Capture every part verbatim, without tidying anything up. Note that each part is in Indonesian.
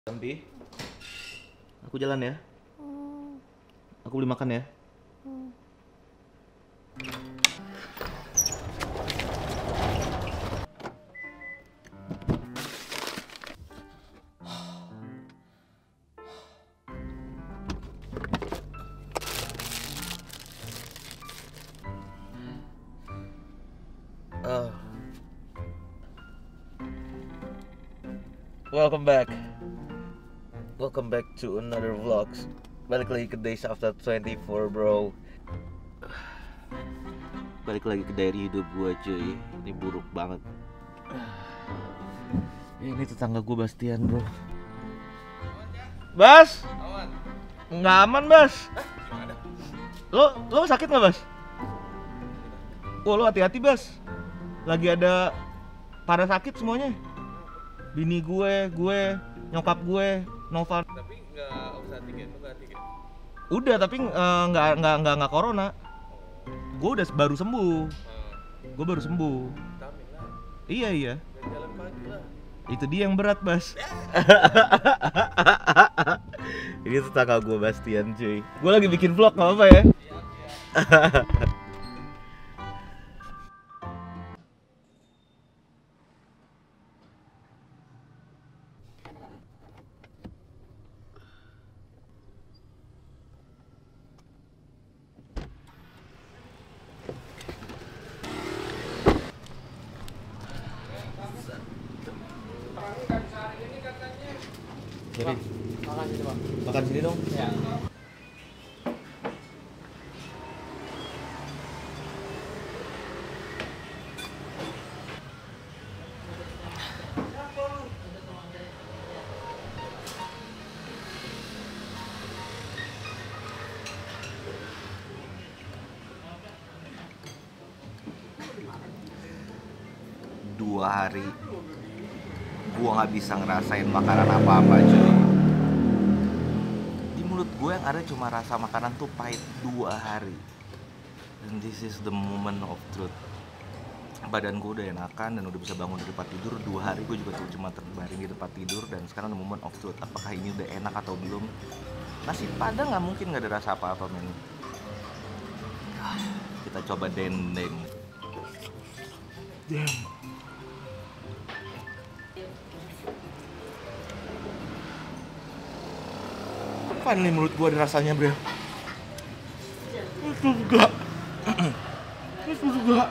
Sampi, aku jalan ya. Aku beli makan ya. Uh. Welcome back. Welcome back to another vlogs. Balik lagi ke Days After twenty-four, bro. Balik lagi ke diary hidup gue, cuy. Ini buruk banget. Ini tetangga gue Bastian, bro. Bas? Aman. Nggak aman, Bas. Lo, lo sakit nggak, Bas? Oh, lo hati-hati, Bas. Lagi ada pada sakit semuanya. Bini gue, gue, nyokap gue, Nova. Tapi nggak usah tiket, nggak tiket. Udah, tapi uh, nggak nggak nggak nggak corona. Gue udah baru sembuh. Hmm. Gue baru sembuh. Vitamin lah. Iya iya. Jangan jalan pagi lah. Itu dia yang berat, Bas. Ini tetangga gue Bastian, cuy. Gue lagi bikin vlog, nggak apa-apa ya? Iya, iya. Jadi, Makan sini, Pak. makan sini dong. Ya. Dua hari gua nggak bisa ngerasain makanan apa-apa, cuy. Di mulut gue yang ada cuma rasa makanan tuh pahit dua hari. And this is the moment of truth. Badan gue udah enakan dan udah bisa bangun dari tempat tidur. Dua hari gue juga tuh cuma terbaring di tempat tidur. Dan sekarang the moment of truth. Apakah ini udah enak atau belum? Nasi padang nggak mungkin nggak ada rasa apa-apa, men. Kita coba dendeng. Damn. Apaan nih menurut gua ada rasanya, bro? Itu juga. Itu juga.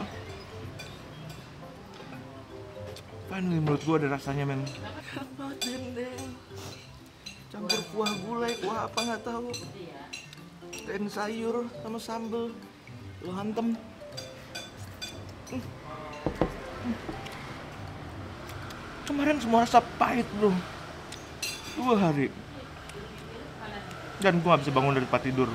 Apaan nih menurut gua ada rasanya, men? Enak banget dendeng. Campur kuah gulai, kuah apa nggak tahu. Dan sayur sama sambel. Lo hantem. Hmm. Hmm. Kemarin semua rasa pahit, bro. Dua hari. Dan gue gak bisa bangun dari tempat tidur.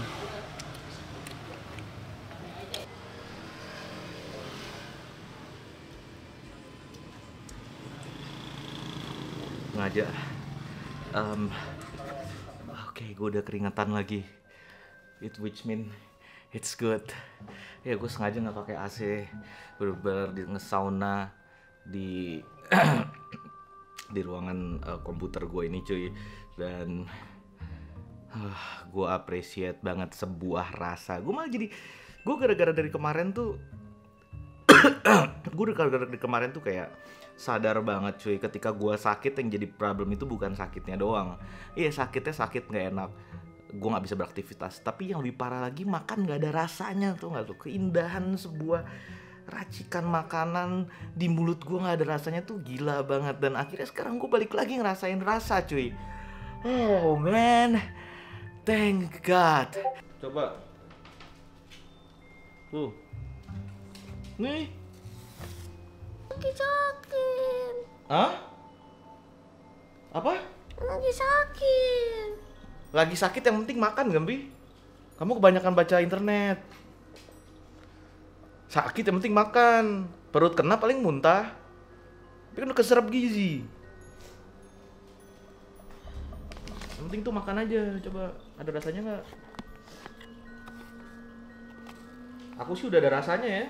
Sengaja um, Oke, okay, gue udah keringetan lagi. It which mean it's good. Ya, gue sengaja gak pakai A C. Bener-bener di ngesauna Di Di ruangan uh, komputer gue ini, cuy. Dan Uh, gue appreciate banget sebuah rasa. Gue malah jadi, gue gara-gara dari kemarin tuh, gue gara-gara dari kemarin tuh kayak sadar banget, cuy. Ketika gue sakit, yang jadi problem itu bukan sakitnya doang. Iya, sakitnya sakit nggak enak, gue nggak bisa beraktivitas. Tapi yang lebih parah lagi, makan nggak ada rasanya, tuh nggak tuh keindahan sebuah racikan makanan di mulut gue nggak ada rasanya tuh gila banget. Dan akhirnya sekarang gue balik lagi ngerasain rasa, cuy. Oh man. Thank God. Coba. Tuh. Nih. Sakit-sakit. Hah? Apa? Lagi sakit. Lagi sakit yang penting makan, Gambi. Kamu kebanyakan baca internet. Sakit yang penting makan. Perut kena paling muntah. Tapi kan udah keserap gizi. Yang penting tuh makan aja, coba. Ada rasanya nggak? Aku sih udah ada rasanya ya.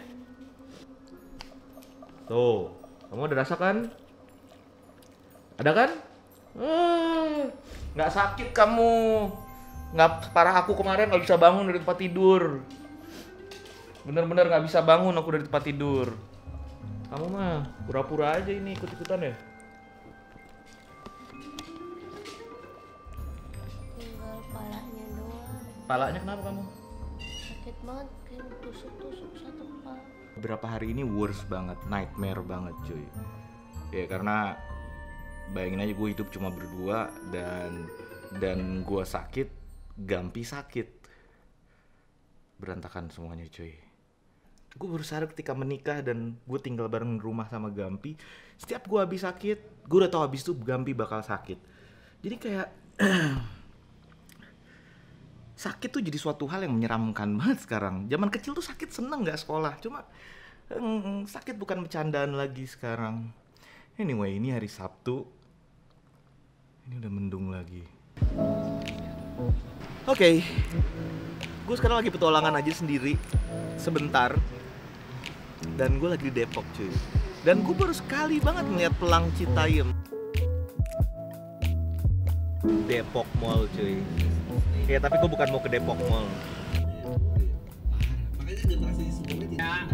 Tuh, kamu ada rasa kan? Ada kan? Ah. Nggak sakit kamu. Nggak parah aku kemarin nggak bisa bangun dari tempat tidur. Bener-bener nggak bisa bangun aku dari tempat tidur. Kamu mah pura-pura aja ini ikut-ikutan ya. Tinggal palanya doang. Palanya kenapa kamu? Sakit banget, kayak tusuk-tusuk satu kepala. Beberapa hari ini worst banget, nightmare banget cuy. Ya karena bayangin aja gue hidup cuma berdua dan dan gue sakit, Gampi sakit, berantakan semuanya cuy. Gue baru sadar ketika menikah dan gue tinggal bareng rumah sama Gampi. Setiap gue habis sakit, gue udah tau habis itu Gampi bakal sakit. Jadi kayak sakit tuh jadi suatu hal yang menyeramkan banget sekarang. Zaman kecil tuh sakit seneng nggak sekolah, cuma mm, sakit bukan bercandaan lagi sekarang. Anyway, ini hari Sabtu. Ini udah mendung lagi. Oke, okay. Gue sekarang lagi petualangan aja sendiri sebentar. Dan gue lagi di Depok cuy. Dan gue baru sekali banget ngeliat pelang Citayam. Depok Mall cuy. Ya tapi gue bukan mau ke Depok Mall. Makanya generasi sebelumnya tidak.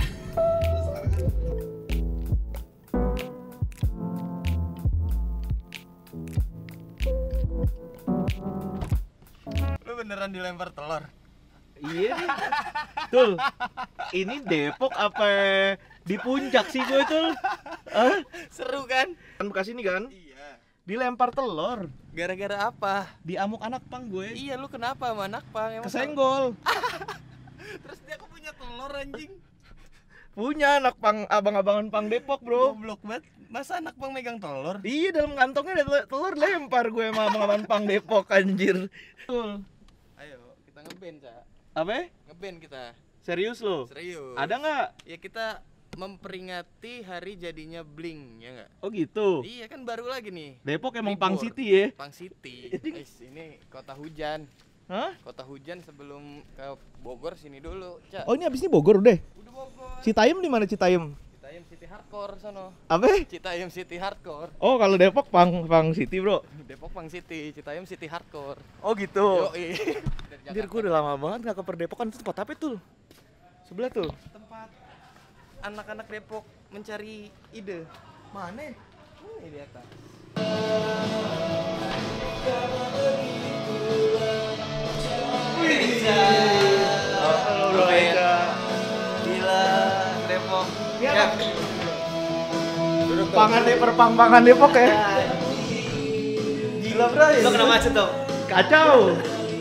Lu beneran dilempar telur? Iya nih. Tul, ini Depok apa di puncak sih gue tuh? Hah? Seru kan? Kan bekas ini kan? Iya. Dilempar telur. Gara-gara apa? Diamuk anak pang gue. Iya, lu kenapa sama anak pang? Emang Kesenggol. Terus dia aku punya telur anjing. Punya anak pang, abang-abangan pang Depok bro. Goblok banget. Masa anak pang megang telur? Iya dalam kantongnya ada telur, lempar gue sama abang-abangan pang Depok anjir. Tul. Ayo, kita ngeband, Cak. Apa? Ngeband kita. Serius lo? Serius. Ada nggak? Ya kita memperingati hari jadinya Blink, ya nggak? Oh gitu. Iya kan baru lagi nih. Depok emang Libur. Pang City ya? Pang City. Guys, ini kota hujan. Hah? Kota hujan sebelum ke Bogor sini dulu, Cak. Oh ini abis ini Bogor udah? Udah Bogor. Citayam di mana Citayam? Citayam City Hardcore sono. Apa? Citayam City Hardcore. Oh kalau Depok Pang Pang City bro. Depok Pang City, Citayam City Hardcore. Oh gitu. Yoi. Anjir gue udah lama banget gak ke Perdepokan. Itu tempat apa tuh? Sebelah tuh. Tempat anak-anak Depok mencari ide. Mana? Ini di atas. Halo bro Eka. Gila, Depok. Ya. Pangan Depok, perpang-pangan Depok ya. Gila, bro. Lo kena macet dong. Kacau.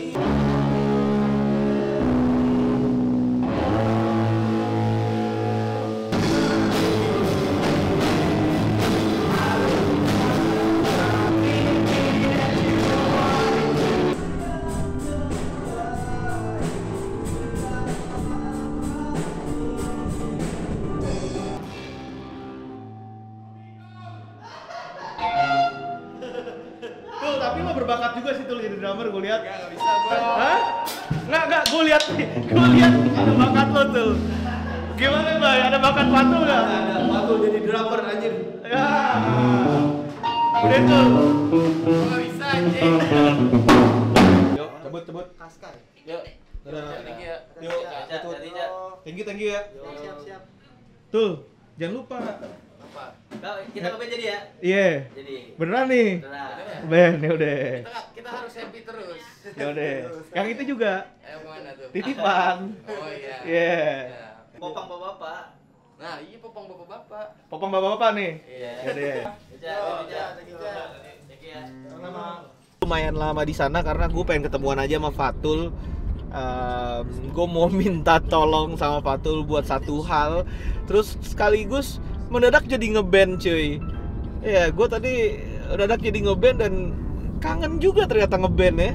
Tuh, tapi lo berbakat juga sih tuh jadi drummer gue lihat. Enggak, enggak bisa gua. Hah? Nggak, nggak, gue lihat nih, gue lihat ada bakat lo tuh. Gimana Mbak, ada bakat Fatul nggak? Ada Fatul jadi drummer anjir. Ya, udah tuh. Enggak bisa anjing. Yuk, cabut, cabut. Kaskai. Yuk. Udah, Thank you ya. Yuk, Cabut. thank you, thank you ya. Siap, siap. Tuh, jangan lupa. Apa? Kita ngeband jadi ya? Iya, Jadi. beneran nih. Beneran. Ben, ya udah. Kita kita harus happy terus. Ya udah. Yang itu juga Ayo kemana tuh? titipan. Oh iya. Iya. Ya. Popang bapak-bapak. Nah, iya popong bapak-bapak. Popong bapak-bapak nih. Iya. Ya deh. Beja, beja. Thank you ya. Lumayan lama di sana karena gue pengen ketemuan aja sama Fatul. Um, gue mau minta tolong sama Fatul buat satu hal. Terus sekaligus mendadak jadi ngeband cuy. Ya gue tadi mendadak jadi ngeband dan kangen juga ternyata ngeband ya.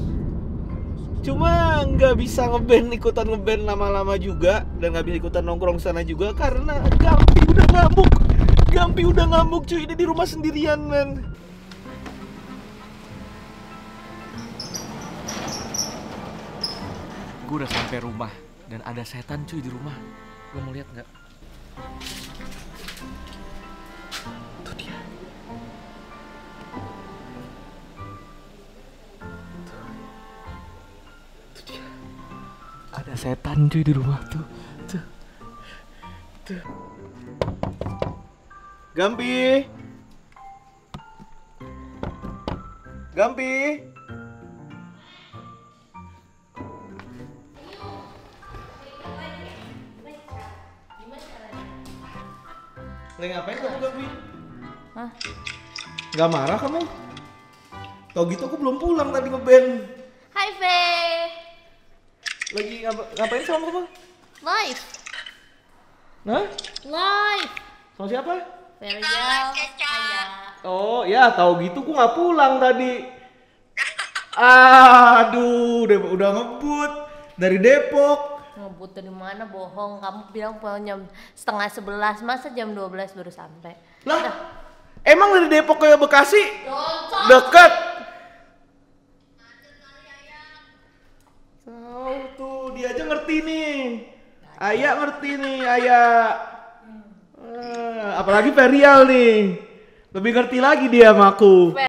Cuma nggak bisa ngeband, ikutan ngeband lama-lama juga. Dan nggak bisa ikutan nongkrong sana juga karena Gampi udah ngamuk. Gampi udah ngamuk cuy, dia di rumah sendirian men. Gue udah sampai rumah dan ada setan cuy di rumah. Lo mau lihat nggak? Tuh dia. setan cuy di rumah tuh. Tuh. Tuh. Gampi. Gampi. Lagi ngapain kamu Gampi? Hah? Gak marah kamu? Tau gitu aku belum pulang tadi ngeband. Hai Fe. Lagi ngapa- ngapain sama kamu? Live. Hah? Live. Sama siapa? Ferial. Ayah. Oh ya, tahu gitu gua nggak pulang tadi. Aduh, udah, udah ngebut dari Depok. Ngebut dari mana? Bohong. Kamu bilang pulang jam setengah sebelas. Masa jam dua belas baru sampai? Lah, emang dari Depok ke Bekasi Doncok. dekat? Tahu tuh, dia aja ngerti nih. Ayah ngerti nih, Ayah. Ah, apalagi Ferial nih. Lebih ngerti lagi dia sama aku.